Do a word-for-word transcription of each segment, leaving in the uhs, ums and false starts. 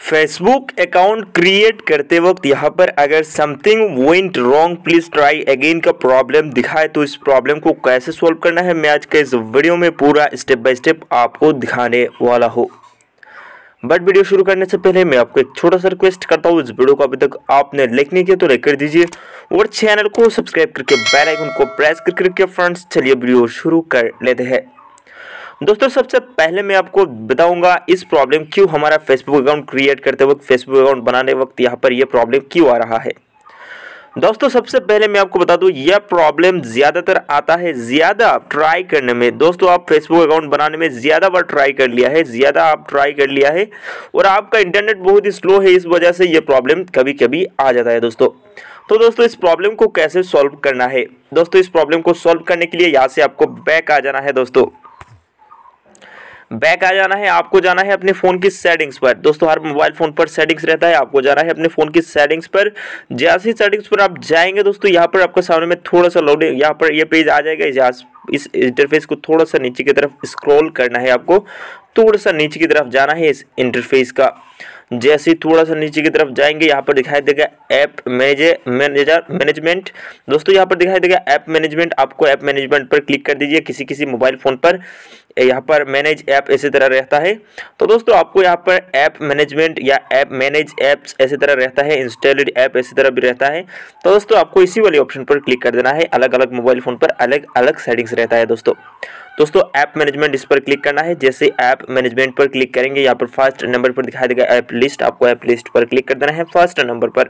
Facebook account create करते वक्त यहाँ पर अगर something went wrong please try again का प्रॉब्लम दिखाए तो इस प्रॉब्लम को कैसे सॉल्व करना है मैं आज के इस वीडियो में पूरा स्टेप बाय स्टेप आपको दिखाने वाला हूँ। बट वीडियो शुरू करने से पहले मैं आपको एक छोटा सा रिक्वेस्ट करता हूँ, इस वीडियो को अभी तक आपने लाइक नहीं किया तो लाइक कर दीजिए और चैनल को सब्सक्राइब करके बेल आइकन को प्रेस करके फ्रेंड्स चलिए वीडियो शुरू कर लेते हैं। दोस्तों सबसे पहले मैं आपको बताऊंगा इस प्रॉब्लम क्यों हमारा फेसबुक अकाउंट क्रिएट करते वक्त फेसबुक अकाउंट बनाने वक्त यहाँ पर यह प्रॉब्लम क्यों आ रहा है। दोस्तों सबसे पहले मैं आपको बता दूं यह प्रॉब्लम ज़्यादातर आता है ज़्यादा ट्राई करने में। दोस्तों आप फेसबुक अकाउंट बनाने में ज़्यादा बार ट्राई कर लिया है ज़्यादा आप ट्राई कर लिया है और आपका इंटरनेट बहुत ही स्लो है, इस वजह से यह प्रॉब्लम कभी कभी आ जाता है। दोस्तों तो दोस्तों इस प्रॉब्लम को कैसे सॉल्व करना है। दोस्तों इस प्रॉब्लम को सॉल्व करने के लिए यहाँ से आपको बैक आ जाना है। दोस्तों बैक आ जाना है, आपको जाना है अपने फ़ोन की सेटिंग्स पर। दोस्तों हर मोबाइल फ़ोन पर सेटिंग्स रहता है, आपको जाना है अपने फ़ोन की सेटिंग्स पर। जैसे ही सेटिंग्स पर आप जाएंगे दोस्तों यहाँ पर आपके सामने में थोड़ा सा लोडिंग यहाँ पर ये यह पेज आ जाएगा। यहाँ इस इंटरफेस को थोड़ा सा नीचे की तरफ स्क्रॉल करना है, आपको थोड़ा सा नीचे की तरफ जाना है इस इंटरफेस का। जैसे ही थोड़ा सा नीचे की तरफ जाएंगे यहाँ पर दिखाई देगा ऐप मैनेजर मैनेजमेंट। दोस्तों यहाँ पर दिखाई देगा ऐप मैनेजमेंट, आपको ऐप मैनेजमेंट पर क्लिक कर दीजिए। किसी किसी मोबाइल फ़ोन पर यहाँ पर मैनेज ऐप इसी तरह रहता है, तो दोस्तों आपको यहाँ पर ऐप मैनेजमेंट या ऐप मैनेज ऐप्स ऐसी तरह रहता है, इंस्टॉल्ड ऐप ऐसी तरह भी रहता है। तो दोस्तों आपको इसी वाले ऑप्शन पर क्लिक कर देना है। अलग अलग मोबाइल फ़ोन पर अलग अलग सेटिंग्स रहता है। दोस्तों दोस्तों ऐप मैनेजमेंट इस पर क्लिक करना है। जैसे ऐप मैनेजमेंट पर क्लिक करेंगे यहाँ पर फर्स्ट नंबर पर दिखाई देगा ऐप लिस्ट, आपको ऐप लिस्ट पर क्लिक कर देना है फर्स्ट नंबर पर।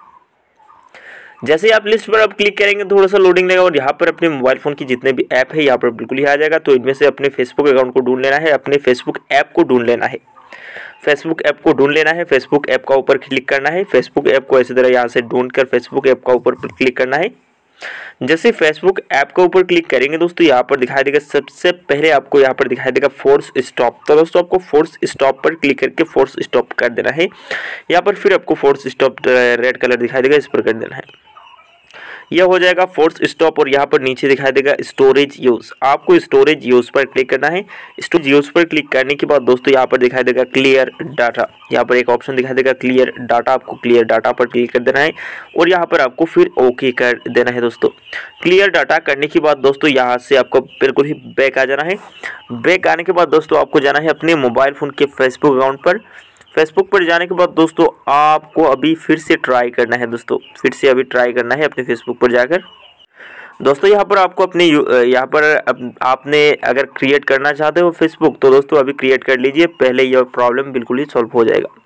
जैसे ही आप लिस्ट पर आप क्लिक करेंगे थोड़ा सा लोडिंग लेगा और यहाँ पर अपने मोबाइल फ़ोन की जितने भी ऐप है यहाँ पर बिल्कुल ही आ जाएगा। तो इनमें से अपने फेसबुक अकाउंट को ढूंढ लेना है, अपने फेसबुक ऐप को ढूंढ लेना है फेसबुक ऐप को ढूंढ लेना है फेसबुक ऐप का ऊपर क्लिक करना है। फेसबुक ऐप को इसी तरह यहाँ से ढूंढ कर फेसबुक ऐप का ऊपर क्लिक करना है। जैसे फेसबुक ऐप के ऊपर क्लिक करेंगे दोस्तों यहाँ पर दिखाई देगा सबसे पहले आपको यहाँ पर दिखाई देगा फोर्स स्टॉप। तो दोस्तों आपको फोर्स स्टॉप पर क्लिक करके फोर्स स्टॉप कर देना है। यहाँ पर फिर आपको फोर्स स्टॉप रेड कलर दिखाई देगा, इस पर कर देना है। यह हो जाएगा फोर्स स्टॉप और यहाँ पर नीचे दिखाई देगा स्टोरेज यूज़, आपको स्टोरेज यूज़ पर क्लिक करना है। स्टोरेज यूज़ पर क्लिक करने के बाद दोस्तों यहाँ पर दिखाई देगा क्लियर डाटा, यहाँ पर एक ऑप्शन दिखाई देगा क्लियर डाटा, आपको क्लियर डाटा पर क्लिक कर देना है और यहाँ पर आपको फिर ओके कर देना है। दोस्तों क्लियर डाटा करने के बाद दोस्तों यहाँ से आपको बिल्कुल ही बैक आ जाना है। बैक आने के बाद दोस्तों आपको जाना है अपने मोबाइल फ़ोन के फेसबुक अकाउंट पर। फेसबुक पर जाने के बाद दोस्तों आपको अभी फिर से ट्राई करना है। दोस्तों फिर से अभी ट्राई करना है अपने फेसबुक पर जाकर। दोस्तों यहाँ पर आपको अपने यहाँ पर आपने अगर क्रिएट करना चाहते हो फेसबुक तो दोस्तों अभी क्रिएट कर लीजिए, पहले यह प्रॉब्लम बिल्कुल ही सॉल्व हो जाएगा।